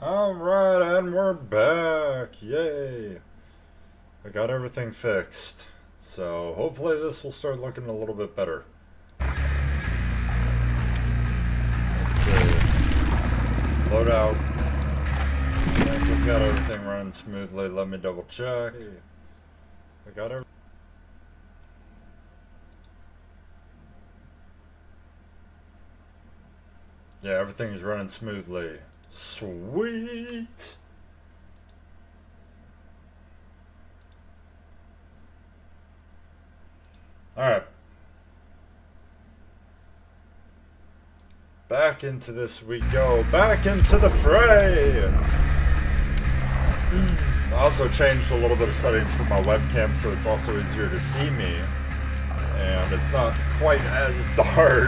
Alright, and we're back. Yay. I got everything fixed. So hopefully this will start looking a little bit better. Let's see. Load out. I think we've got everything running smoothly. Let me double check. I got everything. Yeah, everything is running smoothly. Sweet! Alright. Back into this we go. Back into the fray! I also changed a little bit of settings for my webcam so it's also easier to see me. And it's not quite as dark.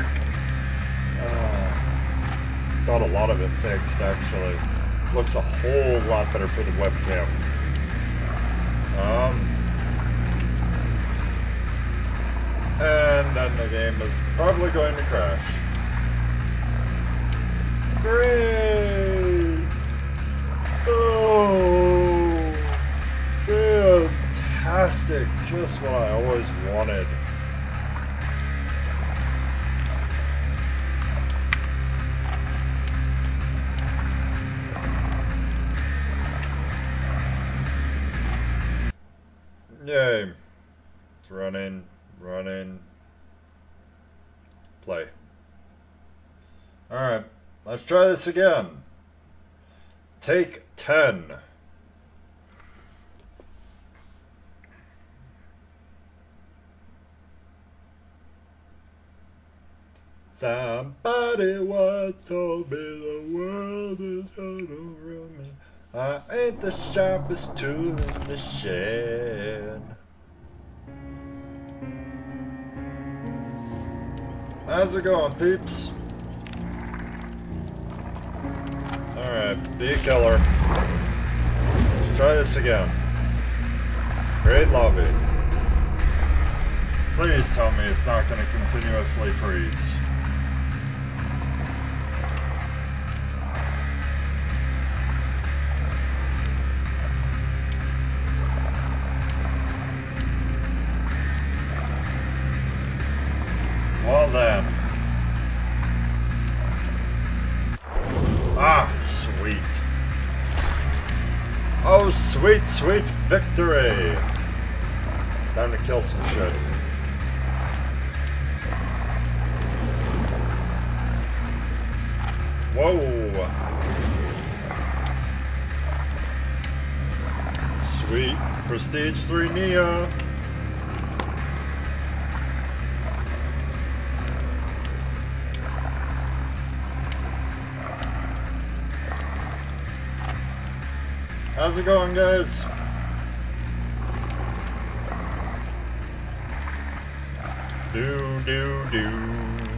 Got a lot of it fixed actually. Looks a whole lot better for the webcam. And then the game is probably going to crash. Great! Oh, fantastic! Just what I always wanted. Yay. It's running. Play. Alright, let's try this again. Take 10. Somebody once told me the world is out around me. I ain't the sharpest tool in the shed. How's it going, peeps? Alright, be a killer. Let's try this again. Create lobby. Please tell me it's not going to continuously freeze. Well then. Ah, sweet. Oh, sweet, sweet victory. Time to kill some shit. Whoa. Sweet. Prestige 3 Nia. How's it going, guys? Do.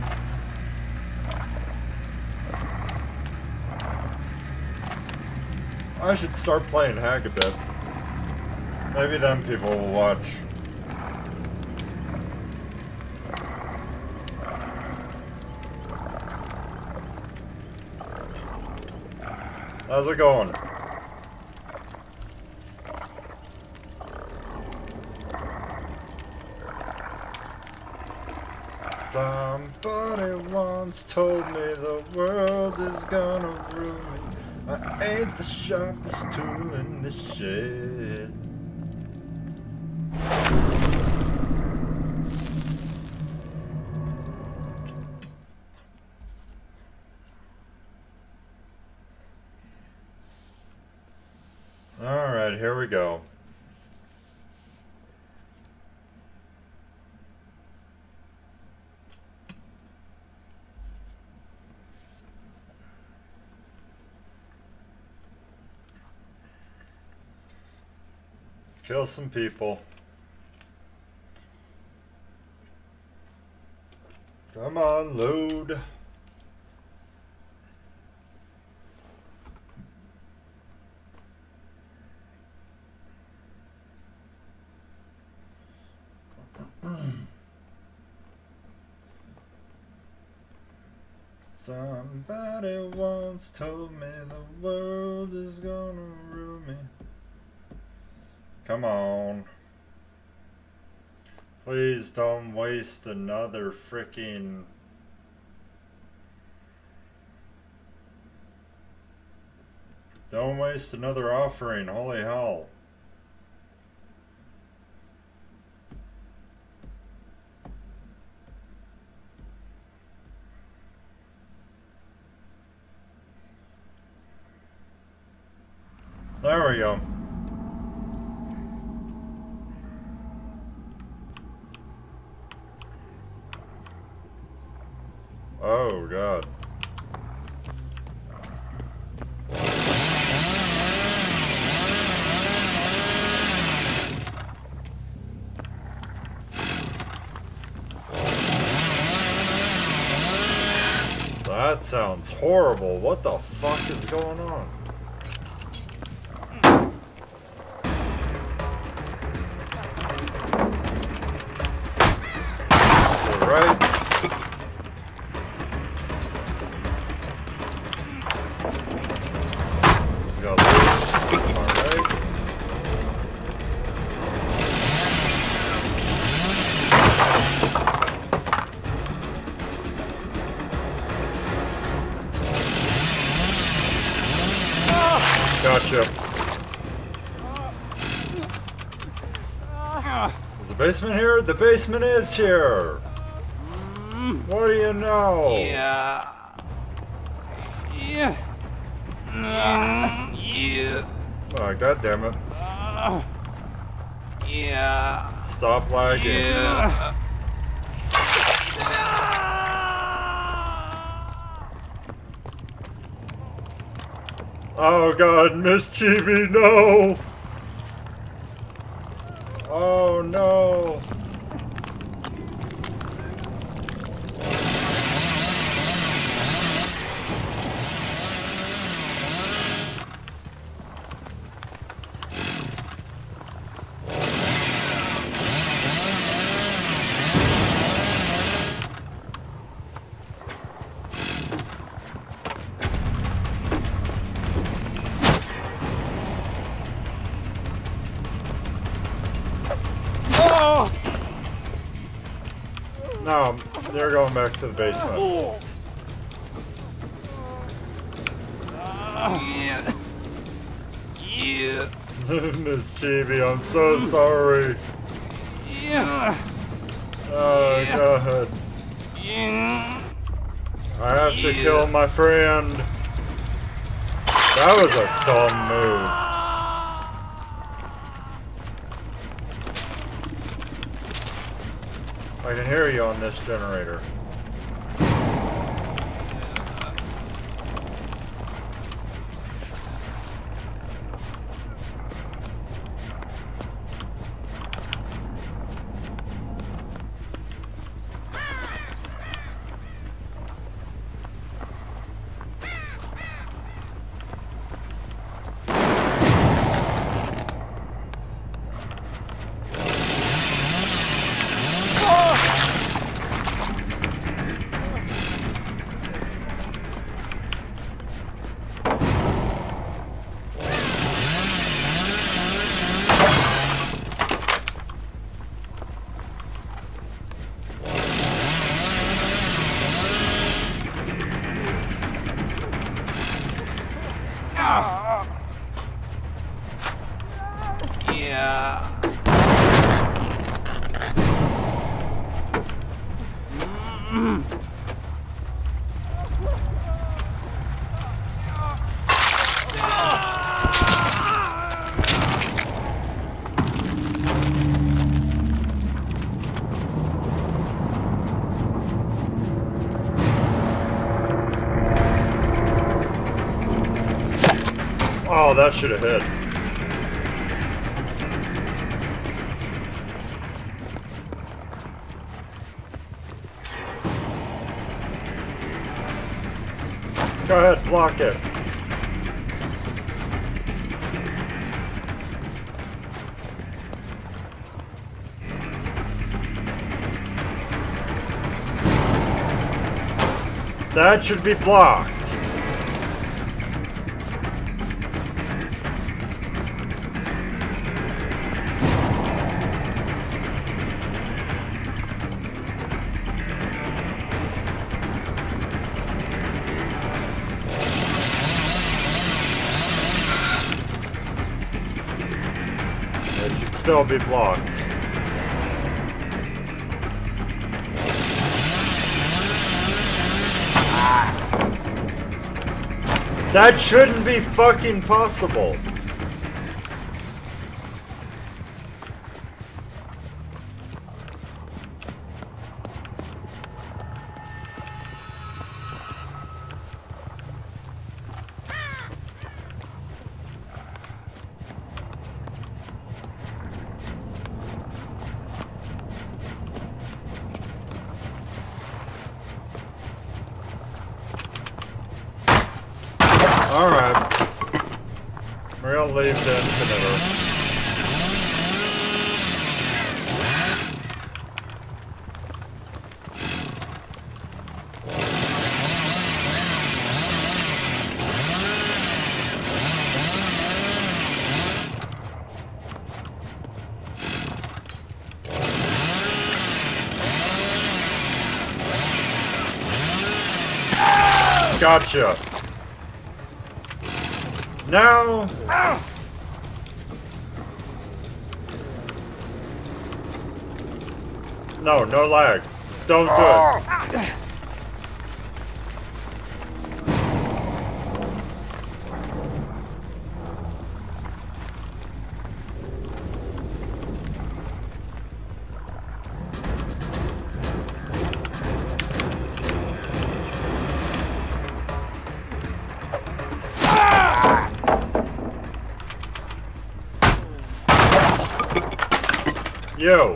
I should start playing Hag a bit. Maybe then people will watch. How's it going? Somebody once told me the world is gonna ruin me. I ain't the sharpest tool in the shed. Alright, here we go. Kill some people. Come on, load. Somebody once told me the world is gonna ruin me. Come on. Please don't waste another freaking... Don't waste another offering, holy hell. There we go. Oh, God. That sounds horrible. What the fuck is going on? To the right. He's got left. To my right. Gotcha. Is the basement here? The basement is here! What do you know? Yeah. Oh, God damn it. Yeah. Stop lagging. Yeah. Oh, God, Miss Chibi, no! Oh, no. No, they're going back to the basement. Yeah. Yeah. Miss Chibi, I'm so sorry. Yeah. Oh, Yeah. God. Yeah. I have to kill my friend. That was a dumb move. I can hear you on this generator. Yeah. Oh, that should have hit. Go ahead, block it. That should be blocked. It should still be blocked. That shouldn't be fucking possible. Alright. We're gonna leave the Infinitor. Gotcha. Now. No, no lag. Don't do it. Yo.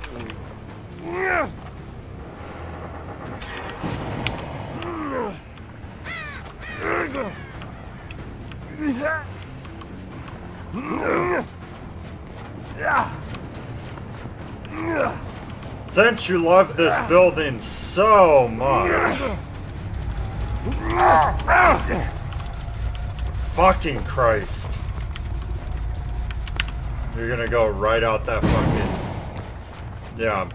Since you love this building so much. Fucking Christ. You're gonna go right out that fucking... Yeah.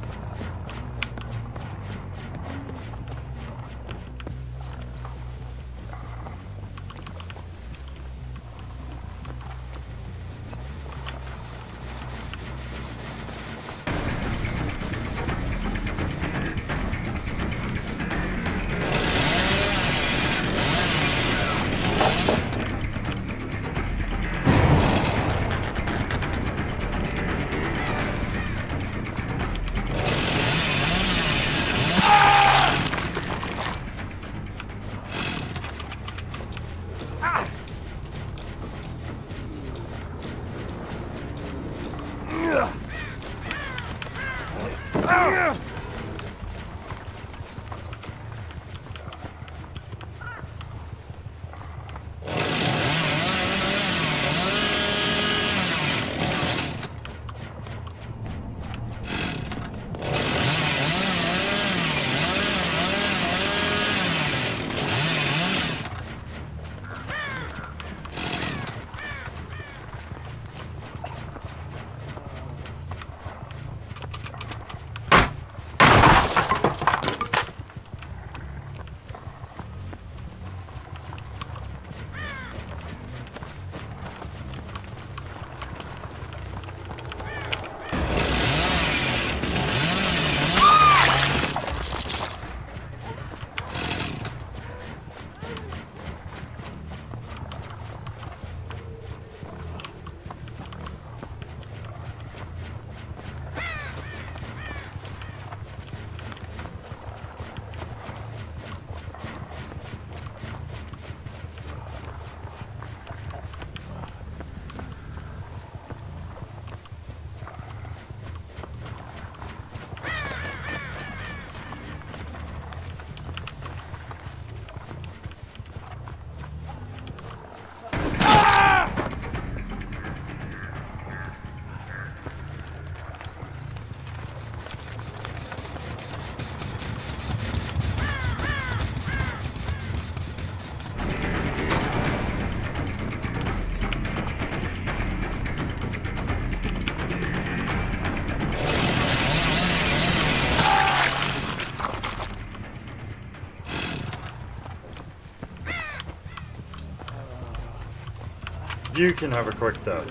You can have a quick death.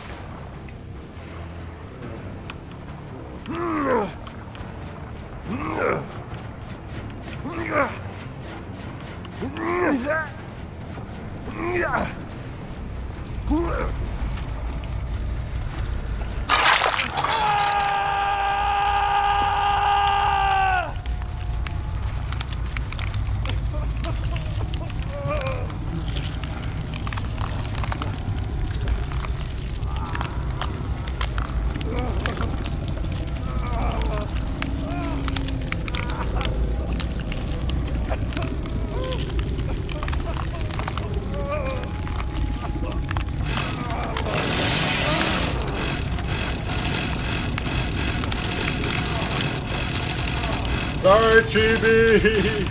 Sorry, Chibi!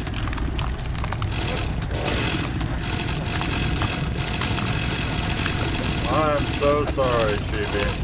I'm so sorry, Chibi.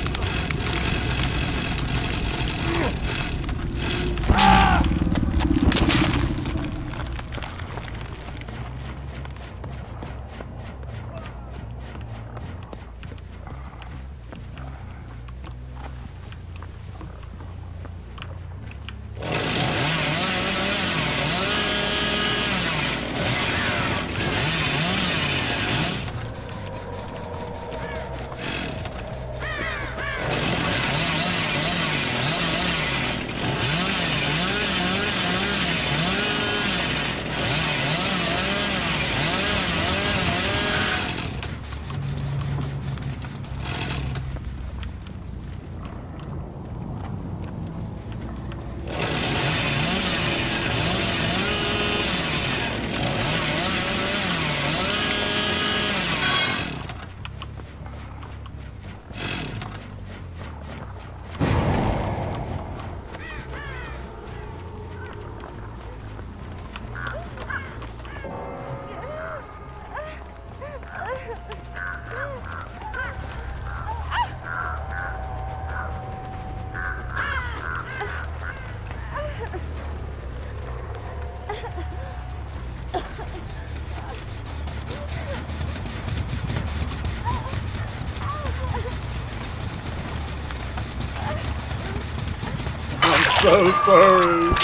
So sorry.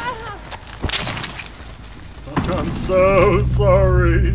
I'm so sorry.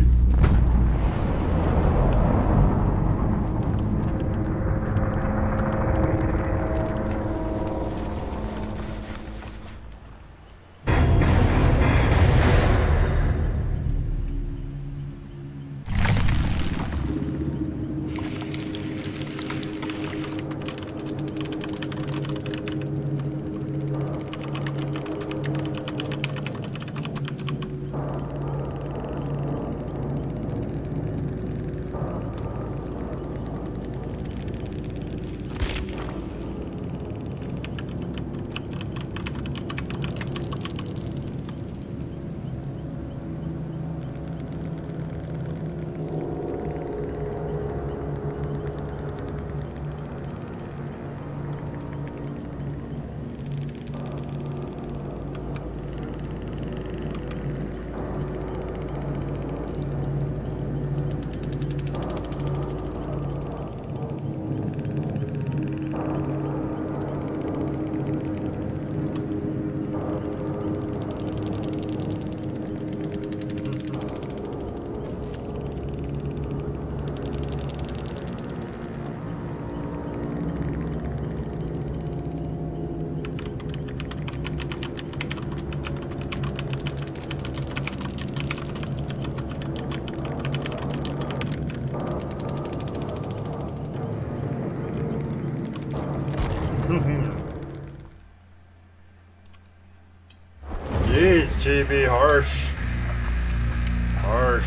Jeez, GB, harsh. Harsh.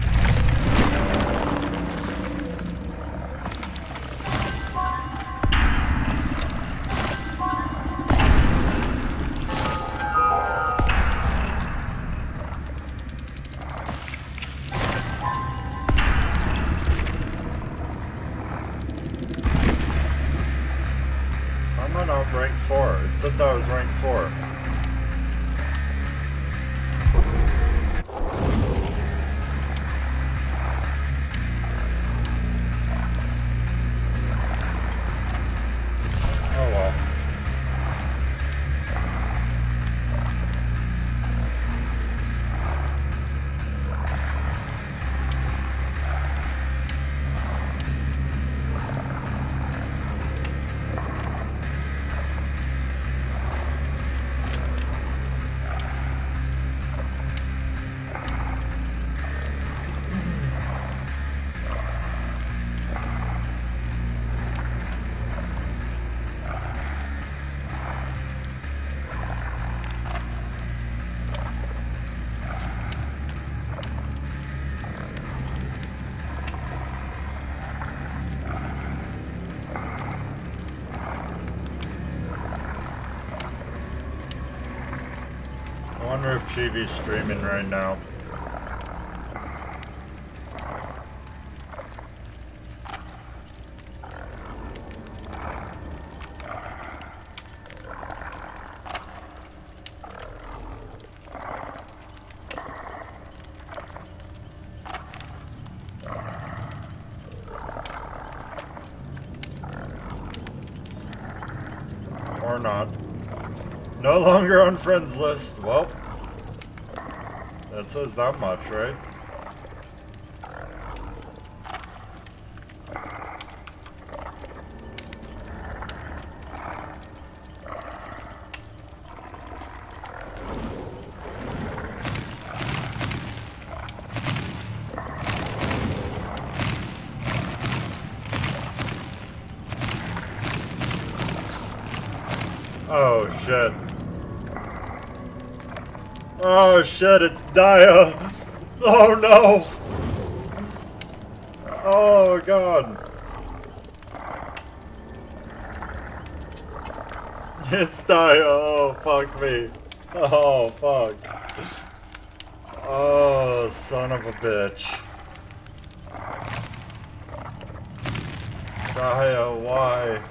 I'm not rank 4. It said that I was rank 4. wonder if Chibi's streaming right now. Or not. No longer on friends list. Well, that says that much, right? Oh shit. Oh shit, it's Dia. Oh no. Oh god. It's Dia. Oh fuck me. Oh fuck. Oh son of a bitch. Dia, why?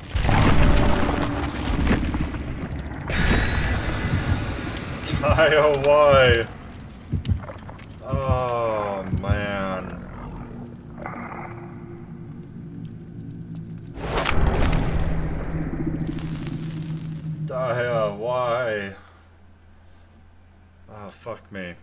Dia, why? Oh man. Dia, why? Oh fuck me.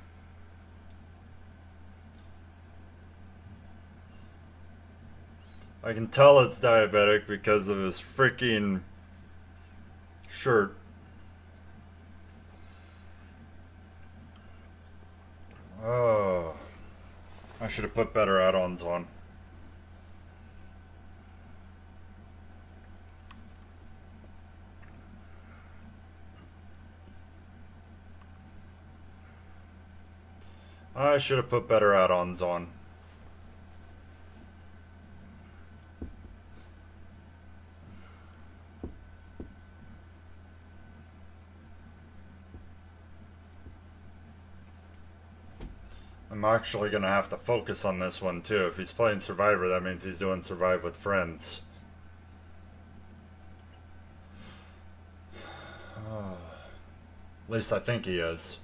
I can tell it's diabetic because of his freaking shirt. Oh, I should have put better add-ons on. I should have put better add-ons on. I'm actually going to have to focus on this one too. If he's playing Survivor, that means he's doing Survive with Friends. At least I think he is.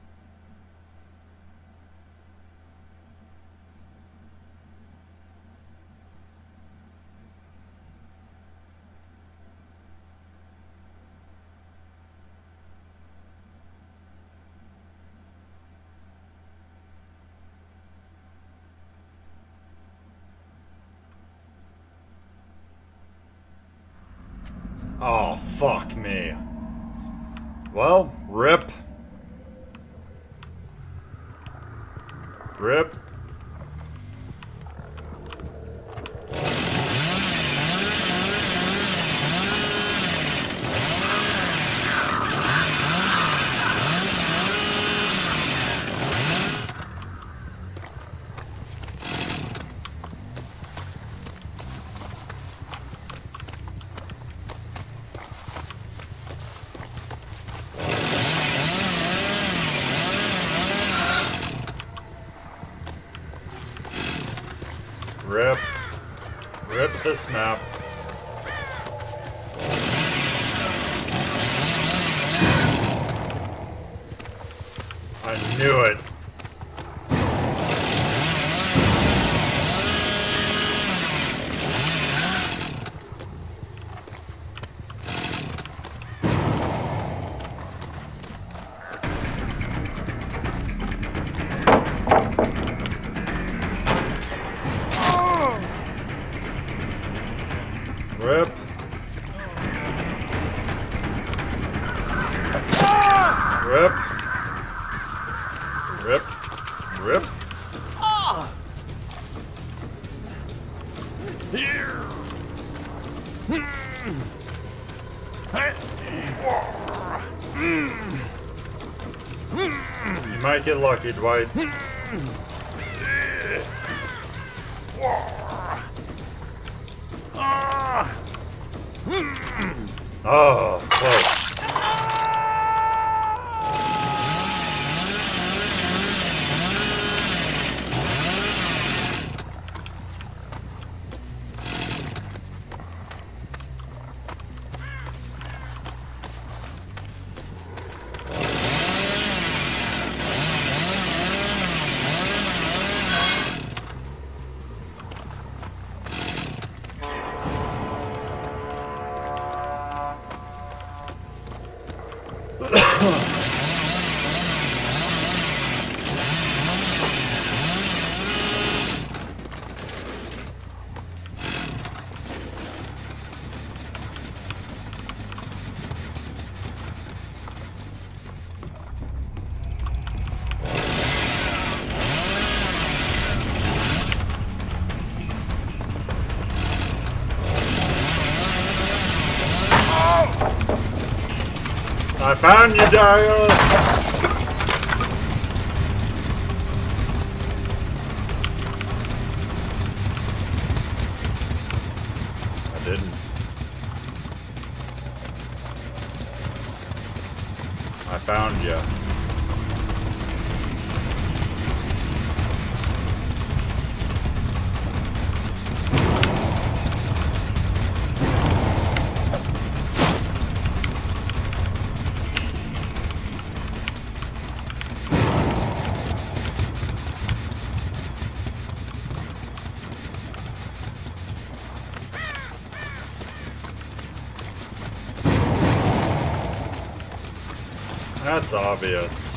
Oh, fuck me. Well, rip. Rip. Rip. Rip this map. I knew it. Rip. Rip. Rip. Rip. You might get lucky, Dwight. Oh, close. found you, Dario! I didn't. I found you. That's obvious.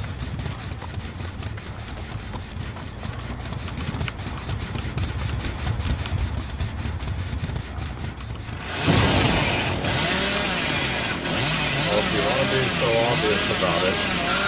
Well, if you want to be so obvious about it.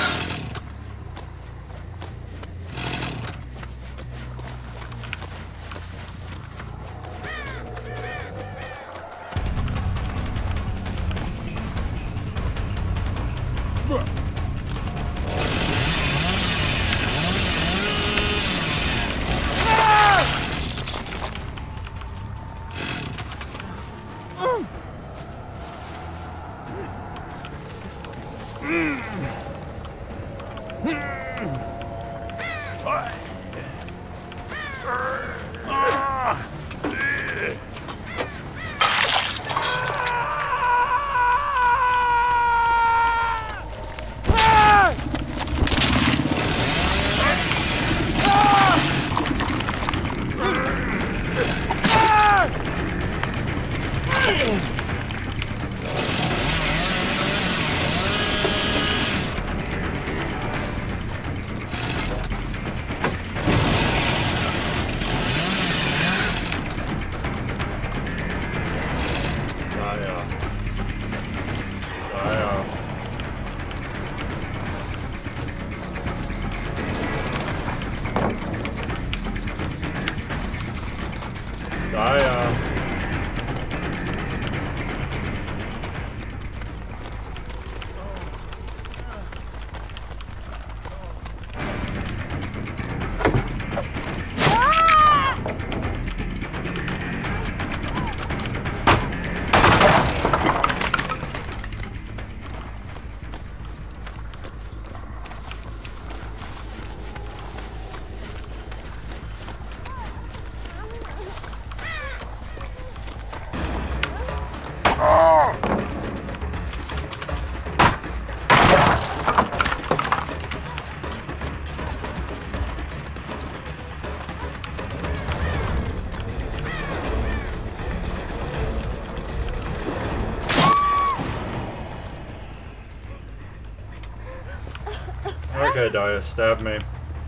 Okay, Daya, stab me.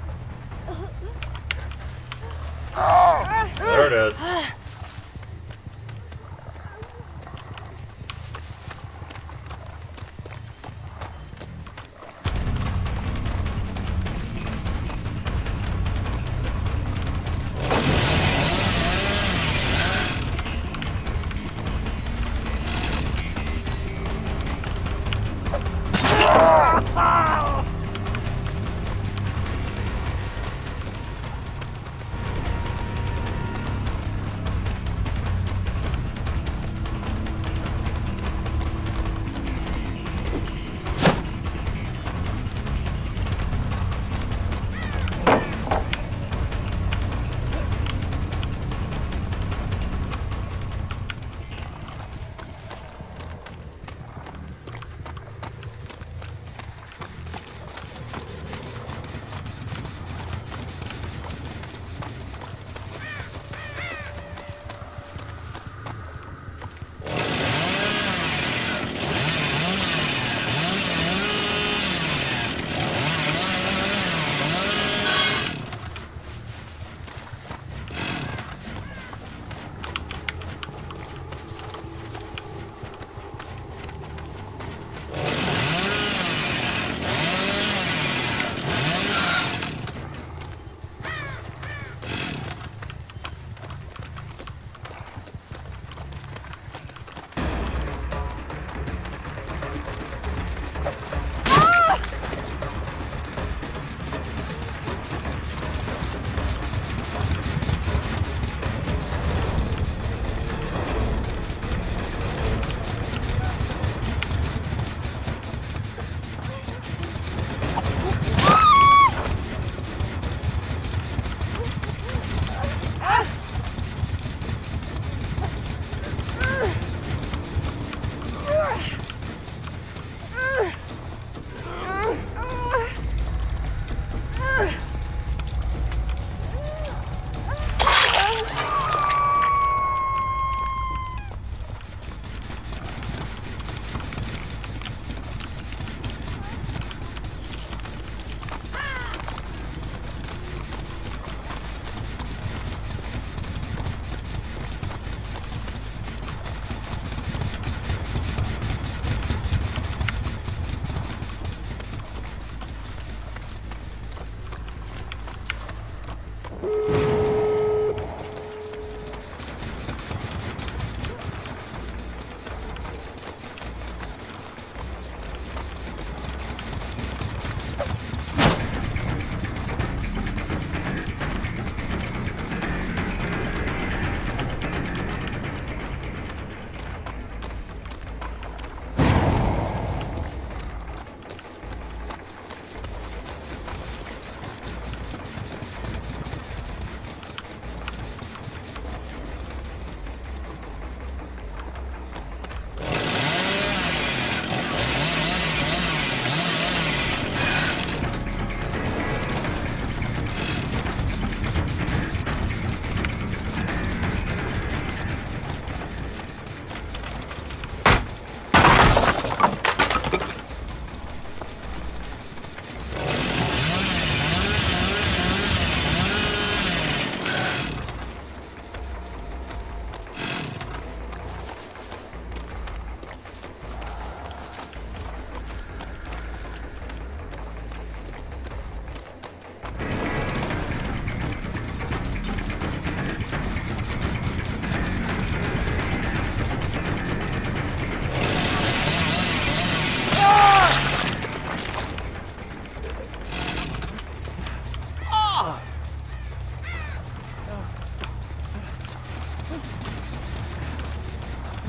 There it is.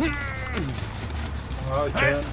Oh, I can.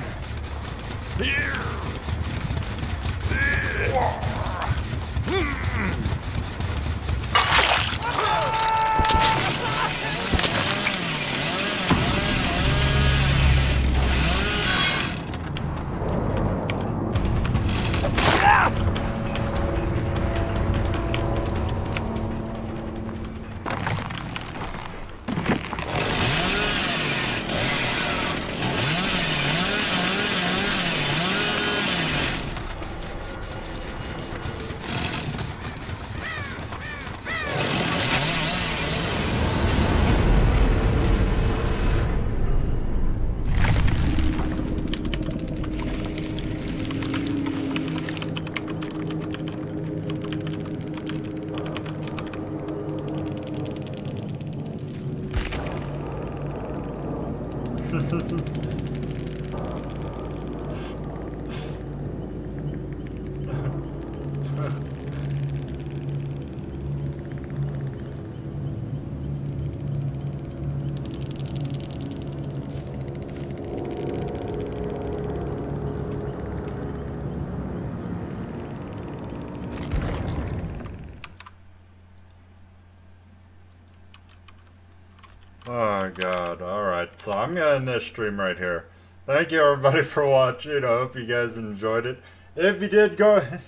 Oh god, alright, so I'm gonna end this stream right here. Thank you everybody for watching. I hope you guys enjoyed it. If you did, go ahead.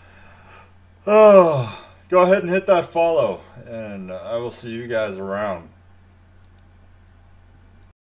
Oh, go ahead and hit that follow, and I will see you guys around.